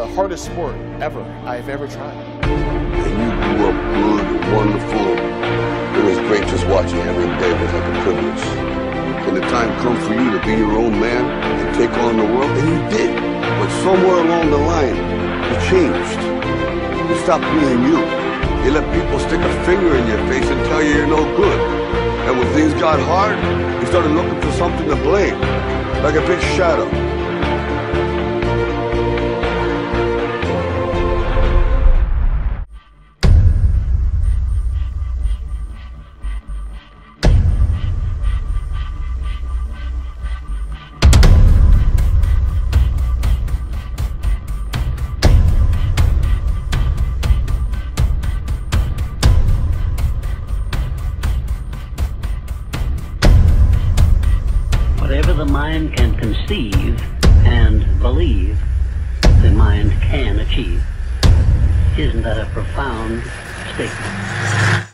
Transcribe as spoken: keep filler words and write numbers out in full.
the hardest sport ever I've ever tried. And you grew up good, wonderful. It was great just watching every day. It was like a privilege. When the time comes for you to be your own man and take on the world, and you did. But somewhere along the line, you changed. You stopped being you. You let people stick a finger in your face and tell you you're no good. And when things got hard, you started looking for something to blame, like a big shadow. Whatever the mind can conceive and believe, the mind can achieve. Isn't that a profound statement?